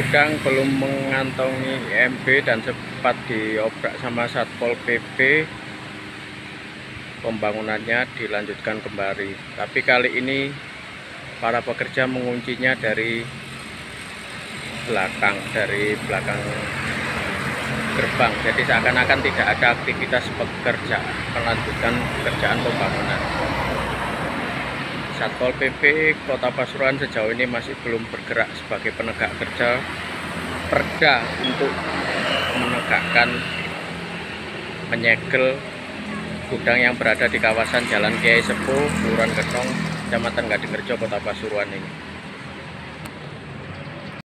gudang belum mengantongi IMB dan sempat diobrak sama Satpol PP. Pembangunannya dilanjutkan kembali, tapi kali ini para pekerja menguncinya dari belakang gerbang, jadi seakan-akan tidak ada aktivitas pekerja melanjutkan pekerjaan pembangunan. Satpol PP Kota Pasuruan sejauh ini masih belum bergerak sebagai penegak kerja perda untuk menyegel gudang yang berada di kawasan Jalan Kiai Sepuh, Kelurahan Ketong, Kecamatan Gadingrejo, Kota Pasuruan ini.